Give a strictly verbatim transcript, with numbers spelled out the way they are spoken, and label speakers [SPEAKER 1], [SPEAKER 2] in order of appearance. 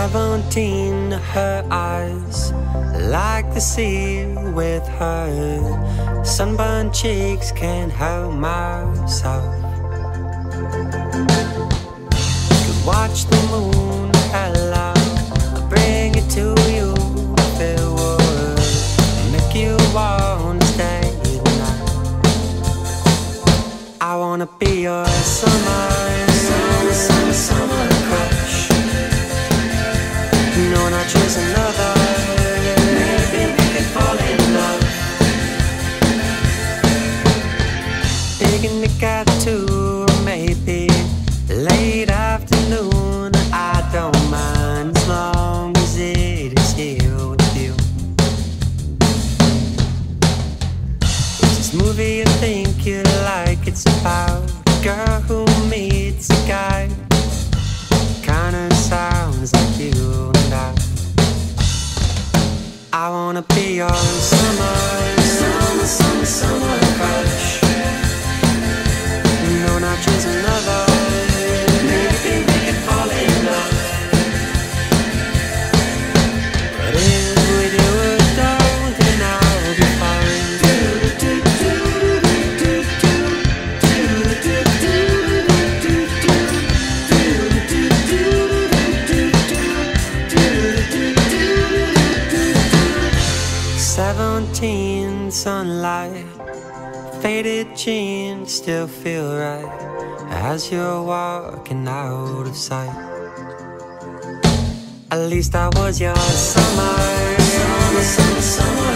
[SPEAKER 1] Seventeen, her eyes like the sea with her sunburned cheeks, can't help myself. Could watch the moon hello, I'll bring it to you if it would make you want to stay tonight. I wanna be your summer, summer, summer, summer crush. No, not just another. Maybe we could fall in love. Picnic at two, maybe late afternoon. I don't mind as long as it is here with you. It's this movie you think you like. It's about a girl who meets a guy. Kinda sounds like you and I. I wanna be your summer, summer, summer, summer crush. No, not just another. Maybe we could fall in love. But if we do or don't, then I'll be fine. Seventeen, sunlight, faded jeans still feel right as you're walking out of sight. At least I was your summer, summer, summer, summer